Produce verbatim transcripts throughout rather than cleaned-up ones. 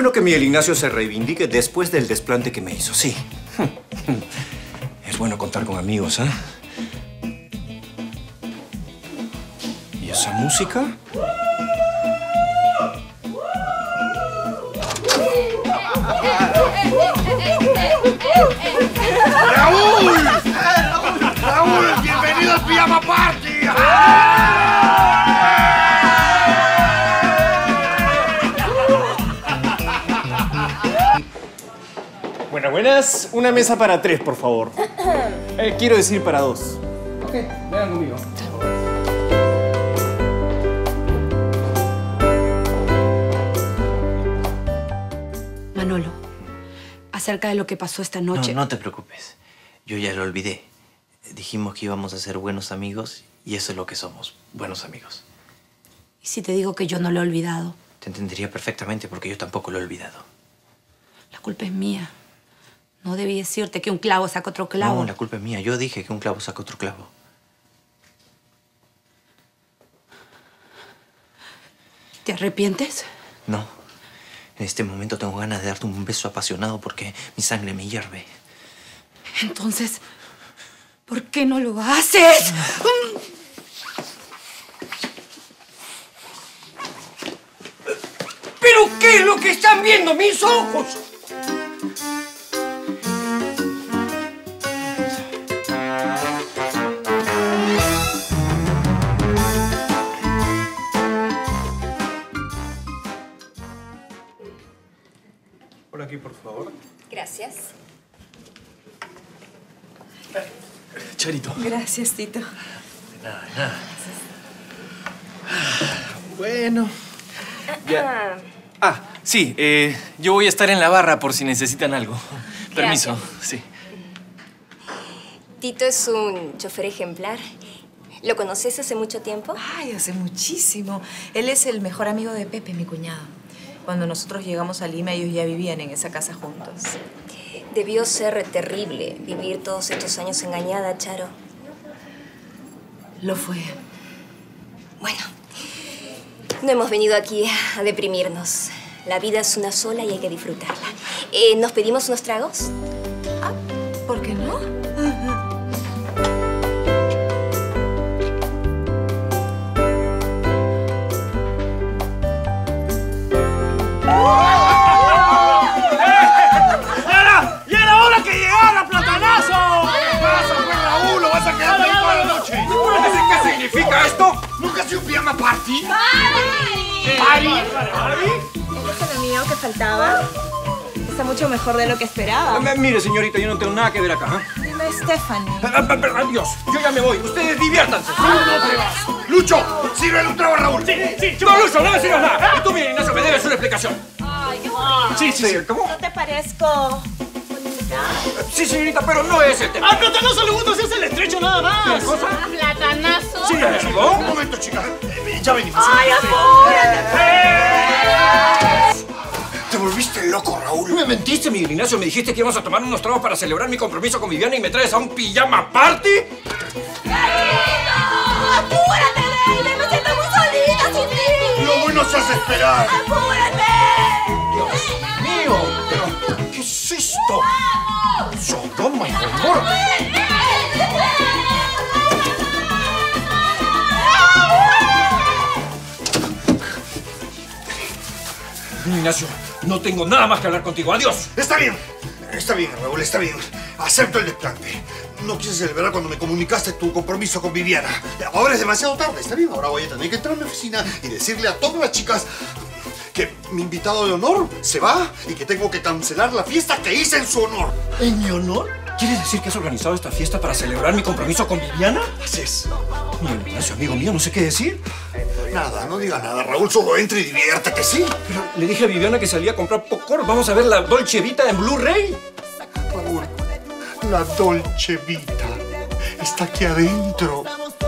bueno que Miguel Ignacio se reivindique después del desplante que me hizo, sí. Es bueno contar con amigos, ¿eh? ¿Y esa música? ¡Raúl! ¡Raúl! ¡Bienvenido al Pijama Party! Buenas, buenas. Una mesa para tres, por favor. Eh, quiero decir para dos. Ok, vengan conmigo. Manolo, acerca de lo que pasó esta noche... No, no te preocupes. Yo ya lo olvidé. Dijimos que íbamos a ser buenos amigos y eso es lo que somos, buenos amigos. ¿Y si te digo que yo no lo he olvidado? Te entendería perfectamente porque yo tampoco lo he olvidado. La culpa es mía. No debí decirte que un clavo saca otro clavo. No, la culpa es mía. Yo dije que un clavo saca otro clavo. ¿Te arrepientes? No. En este momento tengo ganas de darte un beso apasionado porque mi sangre me hierve. Entonces, ¿por qué no lo haces? ¿Pero qué es lo que están viendo mis ojos? Por aquí, por favor. Gracias. Charito. Gracias, Tito. De nada, de nada. Bueno. Ya. Ah, sí, eh, yo voy a estar en la barra por si necesitan algo. Permiso, sí. Tito es un chofer ejemplar. ¿Lo conoces hace mucho tiempo? Ay, hace muchísimo. Él es el mejor amigo de Pepe, mi cuñado. Cuando nosotros llegamos a Lima, ellos ya vivían en esa casa juntos. Debió ser terrible vivir todos estos años engañada, Charo. Lo fue. Bueno, no hemos venido aquí a deprimirnos. La vida es una sola y hay que disfrutarla. Eh, ¿Nos pedimos unos tragos? Ah, ¿por qué no? ¿Qué significa esto? ¿Nunca ha sido un pijama party? ¡Party! ¿Party? ¿Party? ¿Es el amigo que faltaba? Está mucho mejor de lo que esperaba. Ah, mire, señorita, yo no tengo nada que ver acá. ¿eh? Dime, Stephanie. Ah, ah, ah, adiós, yo ya me voy. Ustedes diviértanse. No, no te vas. ¡Lucho! ¡Sírvele un trago a Raúl! Sí, sí, no, Lucho, no me sirvas nada. Y tú, mire, Ignacio, me debes una explicación. Ay, qué bonito. Sí, sí, sí. ¿Cómo? ¿No te parezco? Sí, señorita, pero no es el tema. ¡Al platanazo le gusta hacerse el estrecho nada más! ¿Qué cosa? ¿Platanazo? Sí, ¿ya llegó? Un momento, chica. Eh, Ya venimos. ¡Ay, apúrate! Te volviste loco, Raúl. ¿Me mentiste, Miguel Ignacio? ¿Me dijiste que íbamos a tomar unos tragos para celebrar mi compromiso con Viviana y me traes a un pijama party? ¡Apúrate, baby! ¡Me siento muy solita sin ti! Lo bueno se hace esperar. ¡Apúrate! Dios mío, pero ¿qué es esto? Sodoma y Gomorra. Ignacio, no tengo nada más que hablar contigo. ¡Adiós! Está bien. Está bien, Raúl, está bien. Acepto el desplante. No quise celebrar cuando me comunicaste tu compromiso con Viviana. Ahora es demasiado tarde, está bien. Ahora voy a tener que entrar a mi oficina y decirle a todas las chicas que mi invitado de honor se va y que tengo que cancelar la fiesta que hice en su honor. ¿En mi honor? ¿Quieres decir que has organizado esta fiesta para celebrar mi compromiso con Viviana? Así es. Miguel Ignacio, amigo mío, no sé qué decir. Nada, no diga nada, Raúl. Solo entra y diviértete, ¿sí? Pero le dije a Viviana que salía a comprar popcorn. Vamos a ver la Dolce Vita en Blu-ray. Raúl, la Dolce Vita está aquí adentro.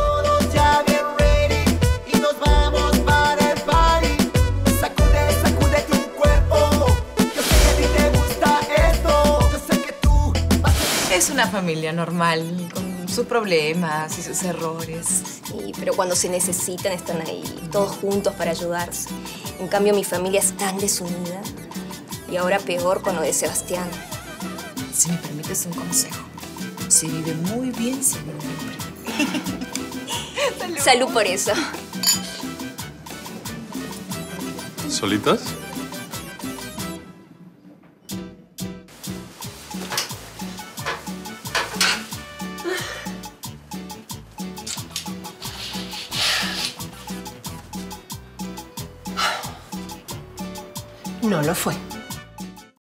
Es una familia normal, con sus problemas y sus errores. Sí, pero cuando se necesitan están ahí, todos juntos para ayudarse. En cambio, mi familia es tan desunida. Y ahora peor con lo de Sebastián. Si me permites un consejo. Se vive muy bien sin un hombre. Salud. Salud por eso. ¿Solitas? No lo fue.